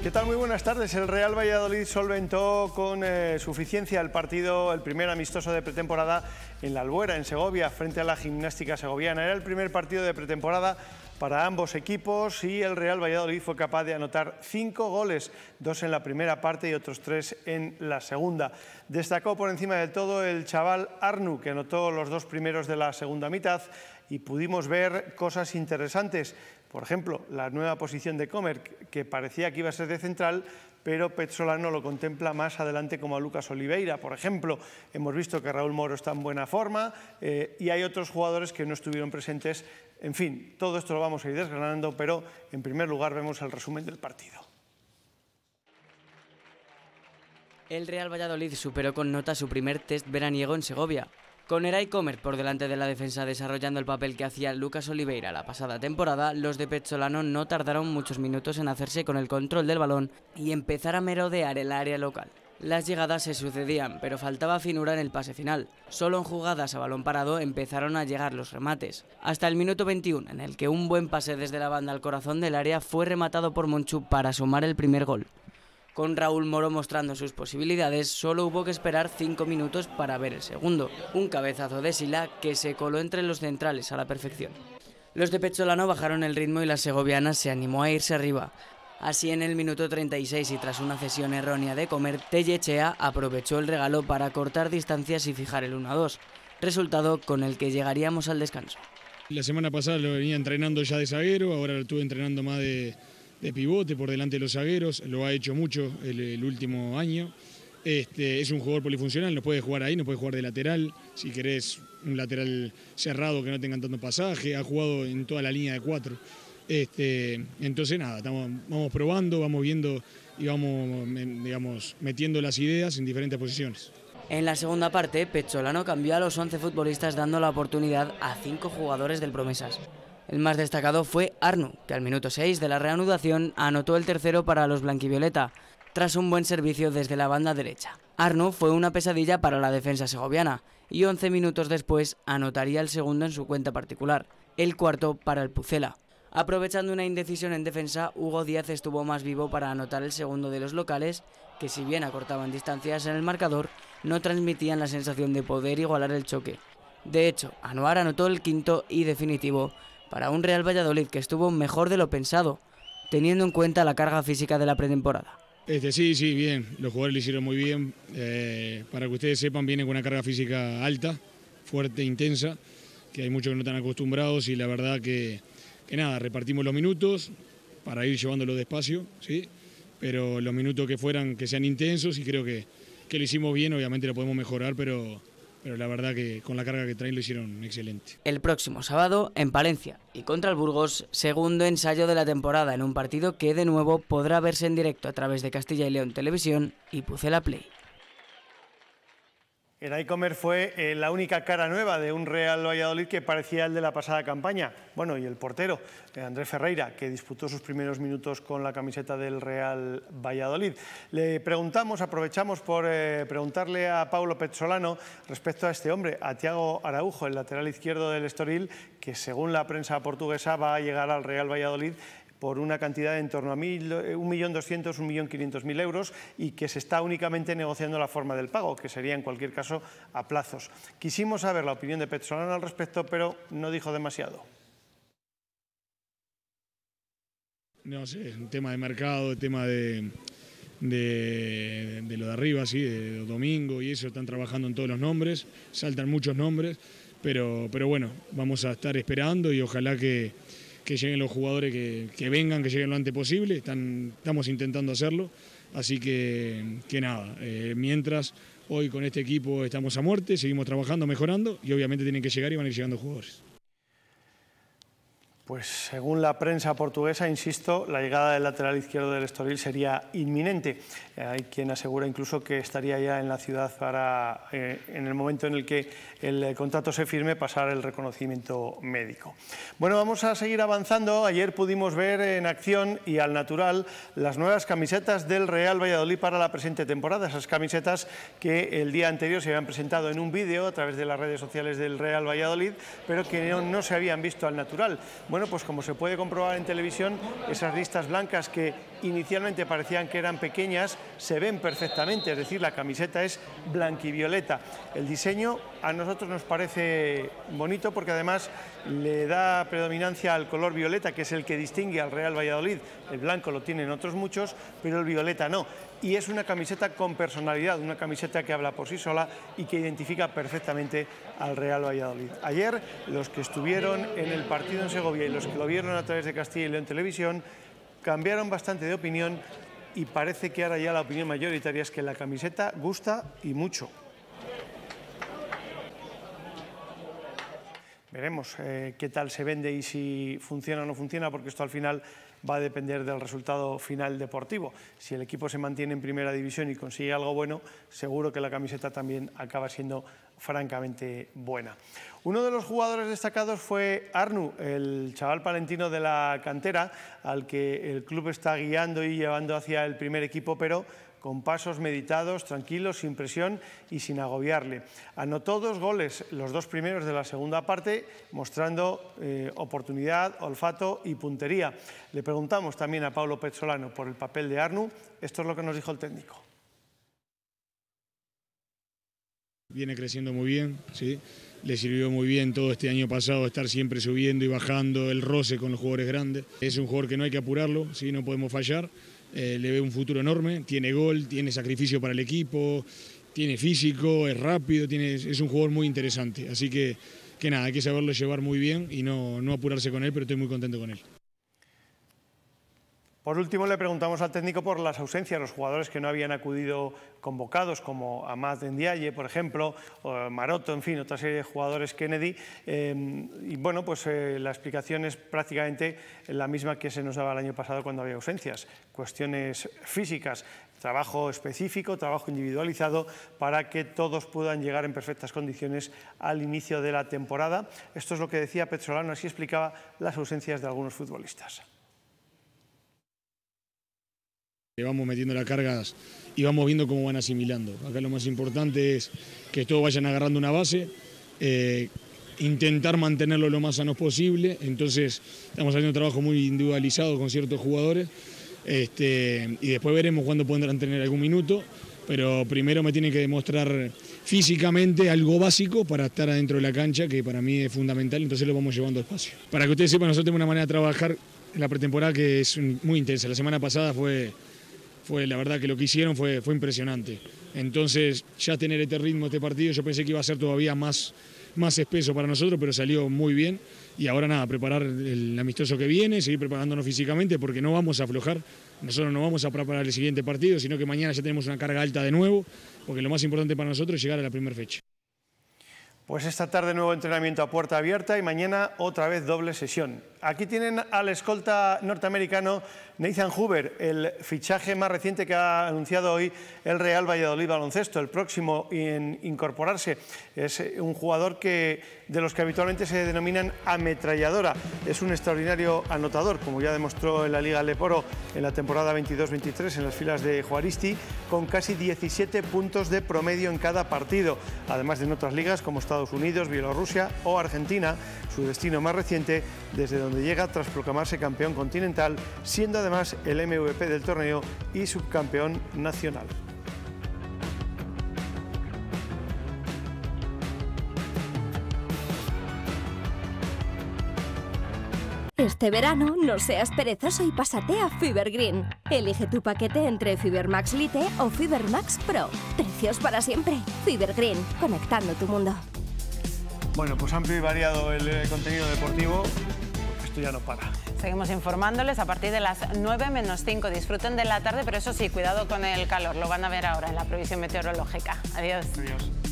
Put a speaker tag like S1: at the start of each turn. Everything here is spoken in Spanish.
S1: ¿Qué tal? Muy buenas tardes. El Real Valladolid solventó con suficiencia el partido, el primer amistoso de pretemporada en la Albuera, en Segovia, frente a la Gimnástica Segoviana. Era el primer partido de pretemporada para ambos equipos y el Real Valladolid fue capaz de anotar 5 goles, 2 en la primera parte y otros 3 en la segunda. Destacó por encima de todo el chaval Arnu, que anotó los 2 primeros de la segunda mitad, y pudimos ver cosas interesantes. Por ejemplo, la nueva posición de Comer, que parecía que iba a ser de central, pero Petzolano lo contempla más adelante como a Lucas Oliveira. Por ejemplo, hemos visto que Raúl Moro está en buena forma y hay otros jugadores que no estuvieron presentes. En fin, todo esto lo vamos a ir desgranando, pero en primer lugar vemos el resumen del partido.
S2: El Real Valladolid superó con nota su primer test veraniego en Segovia. Con Eray Comer por delante de la defensa desarrollando el papel que hacía Lucas Oliveira la pasada temporada, los de Petzolano no tardaron muchos minutos en hacerse con el control del balón y empezar a merodear el área local. Las llegadas se sucedían, pero faltaba finura en el pase final. Solo en jugadas a balón parado empezaron a llegar los remates. Hasta el minuto 21, en el que un buen pase desde la banda al corazón del área fue rematado por Monchu para sumar el primer gol. Con Raúl Moro mostrando sus posibilidades, solo hubo que esperar 5 minutos para ver el segundo. Un cabezazo de Sila que se coló entre los centrales a la perfección. Los de Petzolano bajaron el ritmo y la segoviana se animó a irse arriba. Así, en el minuto 36 y tras una cesión errónea de Comer, Tellechea aprovechó el regalo para cortar distancias y fijar el 1-2, resultado con el que llegaríamos al descanso.
S3: La semana pasada lo venía entrenando ya de zaguero, ahora lo estuve entrenando más de pivote por delante de los zagueros, lo ha hecho mucho el último año. Es un jugador polifuncional, no puede jugar ahí, no puede jugar de lateral, si querés un lateral cerrado que no tenga tanto pasaje, ha jugado en toda la línea de 4. Entonces nada, vamos probando, vamos viendo y vamos metiendo las ideas en diferentes posiciones.
S2: En la segunda parte, Petzolano cambió a los 11 futbolistas dando la oportunidad a 5 jugadores del Promesas. El más destacado fue Arnu, que al minuto 6 de la reanudación anotó el tercero para los blanquivioleta, tras un buen servicio desde la banda derecha. Arnu fue una pesadilla para la defensa segoviana y 11 minutos después anotaría el segundo en su cuenta particular, el cuarto para el Pucela. Aprovechando una indecisión en defensa, Hugo Díaz estuvo más vivo para anotar el segundo de los locales, que si bien acortaban distancias en el marcador, no transmitían la sensación de poder igualar el choque. De hecho, Anuar anotó el quinto y definitivo para un Real Valladolid que estuvo mejor de lo pensado, teniendo en cuenta la carga física de la pretemporada.
S3: Sí, bien. Los jugadores lo hicieron muy bien. Para que ustedes sepan, vienen con una carga física alta, fuerte, intensa, que hay muchos que no están acostumbrados y la verdad que nada, repartimos los minutos para ir llevándolo despacio, ¿sí? Pero los minutos que sean intensos y creo que lo hicimos bien, obviamente lo podemos mejorar, pero la verdad que con la carga que traen lo hicieron excelente.
S2: El próximo sábado en Palencia y contra el Burgos, segundo ensayo de la temporada en un partido que de nuevo podrá verse en directo a través de Castilla y León Televisión y Pucela Play.
S1: Eray Comer fue la única cara nueva de un Real Valladolid que parecía el de la pasada campaña. Bueno, y el portero, Andrés Ferreira, que disputó sus primeros minutos con la camiseta del Real Valladolid. Le preguntamos, aprovechamos por preguntarle a Paulo Petzolano respecto a este hombre, a Thiago Araujo, el lateral izquierdo del Estoril, que según la prensa portuguesa va a llegar al Real Valladolid por una cantidad de en torno a 1.200.000, 1.500.000 euros y que se está únicamente negociando la forma del pago, que sería en cualquier caso a plazos. Quisimos saber la opinión de Petzolano al respecto, pero no dijo demasiado.
S3: No sé, un tema de mercado, tema de lo de arriba, sí, de Domingo y eso, están trabajando en todos los nombres, saltan muchos nombres, pero bueno, vamos a estar esperando y ojalá que lleguen los jugadores que vengan, que lleguen lo antes posible, estamos intentando hacerlo, así que nada, mientras hoy con este equipo estamos a muerte, seguimos trabajando, mejorando y obviamente tienen que llegar y van a ir llegando jugadores.
S1: Pues según la prensa portuguesa, insisto, la llegada del lateral izquierdo del Estoril sería inminente. Hay quien asegura incluso que estaría ya en la ciudad para, en el momento en el que el contrato se firme, pasar el reconocimiento médico. Bueno, vamos a seguir avanzando. Ayer pudimos ver en acción y al natural las nuevas camisetas del Real Valladolid para la presente temporada. Esas camisetas que el día anterior se habían presentado en un vídeo a través de las redes sociales del Real Valladolid, pero que no se habían visto al natural. Bueno, bueno, pues como se puede comprobar en televisión, esas listas blancas que inicialmente parecían que eran pequeñas, se ven perfectamente, es decir, la camiseta es blanquivioleta. El diseño a nosotros nos parece bonito porque además le da predominancia al color violeta, que es el que distingue al Real Valladolid. El blanco lo tienen otros muchos, pero el violeta no. Y es una camiseta con personalidad, una camiseta que habla por sí sola y que identifica perfectamente al Real Valladolid. Ayer, los que estuvieron en el partido en Segovia y los que lo vieron a través de Castilla y León Televisión, cambiaron bastante de opinión y parece que ahora ya la opinión mayoritaria es que la camiseta gusta y mucho. Veremos qué tal se vende y si funciona o no funciona, porque esto al final va a depender del resultado final deportivo. Si el equipo se mantiene en primera división y consigue algo bueno, seguro que la camiseta también acaba siendo francamente buena. Uno de los jugadores destacados fue Arnu, el chaval palentino de la cantera, al que el club está guiando y llevando hacia el primer equipo, pero con pasos meditados, tranquilos, sin presión y sin agobiarle. Anotó 2 goles, los 2 primeros de la segunda parte, mostrando oportunidad, olfato y puntería. Le preguntamos también a Pablo Pezzolano por el papel de Arnu. Esto es lo que nos dijo el técnico.
S3: Viene creciendo muy bien, ¿sí? Le sirvió muy bien todo este año pasado estar siempre subiendo y bajando, el roce con los jugadores grandes. Es un jugador que no hay que apurarlo, ¿sí? No podemos fallar. Le ve un futuro enorme, tiene gol, tiene sacrificio para el equipo, tiene físico, es rápido, es un jugador muy interesante. Así que nada, hay que saberlo llevar muy bien y no apurarse con él, pero estoy muy contento con él.
S1: Por último, le preguntamos al técnico por las ausencias, los jugadores que no habían acudido convocados, como Amat Ndiaye, por ejemplo, o Maroto, en fin, otra serie de jugadores Kennedy. Y bueno, pues la explicación es prácticamente la misma que se nos daba el año pasado cuando había ausencias. Cuestiones físicas, trabajo específico, trabajo individualizado, para que todos puedan llegar en perfectas condiciones al inicio de la temporada. Esto es lo que decía Pezzolano, así explicaba las ausencias de algunos futbolistas.
S3: Vamos metiendo las cargas y vamos viendo cómo van asimilando. Acá lo más importante es que todos vayan agarrando una base, intentar mantenerlo lo más sanos posible. Entonces estamos haciendo un trabajo muy individualizado con ciertos jugadores y después veremos cuándo podrán tener algún minuto, pero primero me tienen que demostrar físicamente algo básico para estar adentro de la cancha, que para mí es fundamental, entonces lo vamos llevando despacio. Para que ustedes sepan, nosotros tenemos una manera de trabajar en la pretemporada que es muy intensa. La semana pasada fue la verdad que lo que hicieron fue impresionante. Entonces, ya tener este ritmo, este partido, yo pensé que iba a ser todavía más espeso para nosotros, pero salió muy bien. Y ahora nada, preparar el amistoso que viene, seguir preparándonos físicamente, porque no vamos a aflojar. Nosotros no vamos a preparar el siguiente partido, sino que mañana ya tenemos una carga alta de nuevo, porque lo más importante para nosotros es llegar a la primera fecha.
S1: Pues esta tarde nuevo entrenamiento a puerta abierta y mañana otra vez doble sesión. Aquí tienen al escolta norteamericano Nathan Hoover, el fichaje más reciente que ha anunciado hoy el Real Valladolid Baloncesto. El próximo en incorporarse es un jugador de los que habitualmente se denominan ametralladora. Es un extraordinario anotador, como ya demostró en la Liga Leporo en la temporada 22-23 en las filas de Juaristi, con casi 17 puntos de promedio en cada partido, además de en otras ligas como Estados Unidos, Bielorrusia o Argentina, su destino más reciente desde donde llega tras proclamarse campeón continental, siendo además el MVP del torneo y subcampeón nacional.
S4: Este verano no seas perezoso y pásate a Fiber Green. Elige tu paquete entre Fiber Max Lite o Fiber Max Pro. Precios para siempre. Fiber Green, conectando tu mundo.
S1: Bueno, pues amplio y variado el contenido deportivo. Esto ya no para.
S5: Seguimos informándoles a partir de las 9 menos 5. Disfruten de la tarde, pero eso sí, cuidado con el calor. Lo van a ver ahora en la previsión meteorológica. Adiós.
S1: Adiós.